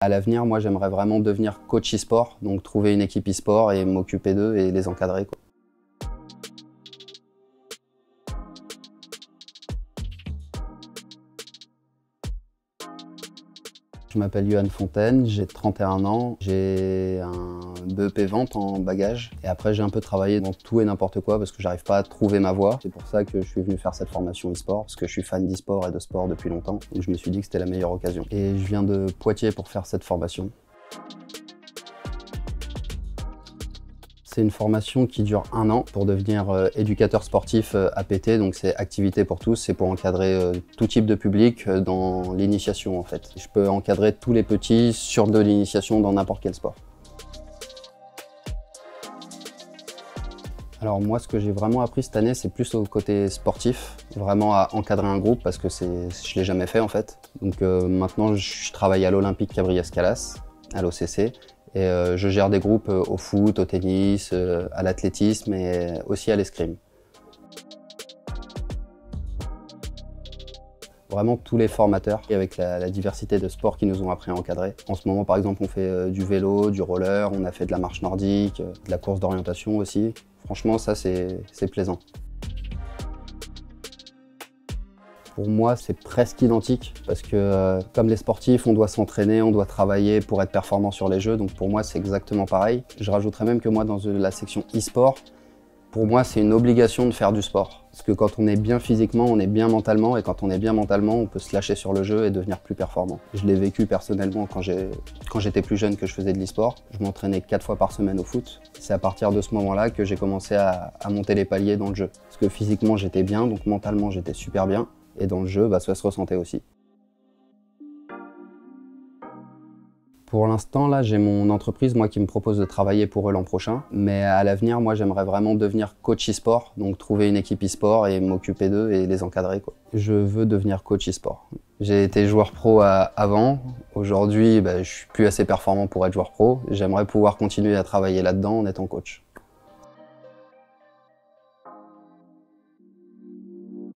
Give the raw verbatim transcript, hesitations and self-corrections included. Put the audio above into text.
À l'avenir, moi, j'aimerais vraiment devenir coach e-sport, donc trouver une équipe e-sport et m'occuper d'eux et les encadrer, quoi. Je m'appelle Yohan Fontaine, j'ai trente et un ans, j'ai un B E P vente en bagage et après j'ai un peu travaillé dans tout et n'importe quoi parce que j'arrive pas à trouver ma voie. C'est pour ça que je suis venu faire cette formation e-sport parce que je suis fan d'e-sport et de sport depuis longtemps, donc je me suis dit que c'était la meilleure occasion. Et je viens de Poitiers pour faire cette formation. C'est une formation qui dure un an pour devenir euh, éducateur sportif euh, A P T, donc c'est activité pour tous, c'est pour encadrer euh, tout type de public euh, dans l'initiation en fait. Je peux encadrer tous les petits sur de l'initiation dans n'importe quel sport. Alors moi, ce que j'ai vraiment appris cette année, c'est plus au côté sportif, vraiment à encadrer un groupe parce que je ne l'ai jamais fait en fait. Donc euh, maintenant, je travaille à l'Olympique Cabriès-Calas, à l'O C C. Et euh, je gère des groupes euh, au foot, au tennis, euh, à l'athlétisme et aussi à l'escrime. Vraiment tous les formateurs, et avec la, la diversité de sports qui nous ont appris à encadrer. En ce moment, par exemple, on fait euh, du vélo, du roller, on a fait de la marche nordique, euh, de la course d'orientation aussi. Franchement, ça, c'est plaisant. Pour moi, c'est presque identique parce que euh, comme les sportifs, on doit s'entraîner, on doit travailler pour être performant sur les jeux. Donc pour moi, c'est exactement pareil. Je rajouterais même que moi, dans la section e-sport, pour moi, c'est une obligation de faire du sport. Parce que quand on est bien physiquement, on est bien mentalement. Et quand on est bien mentalement, on peut se lâcher sur le jeu et devenir plus performant. Je l'ai vécu personnellement quand j'étais plus jeune que je faisais de l'e-sport. Je m'entraînais quatre fois par semaine au foot. C'est à partir de ce moment-là que j'ai commencé à, à monter les paliers dans le jeu. Parce que physiquement, j'étais bien, donc mentalement, j'étais super bien. Et dans le jeu, bah, ça se ressentait aussi. Pour l'instant, là, j'ai mon entreprise, moi, qui me propose de travailler pour eux l'an prochain. Mais à l'avenir, moi, j'aimerais vraiment devenir coach e-sport, donc trouver une équipe e-sport et m'occuper d'eux et les encadrer, quoi. Je veux devenir coach e-sport. J'ai été joueur pro à, avant. Aujourd'hui, bah, je suis plus assez performant pour être joueur pro. J'aimerais pouvoir continuer à travailler là-dedans en étant coach.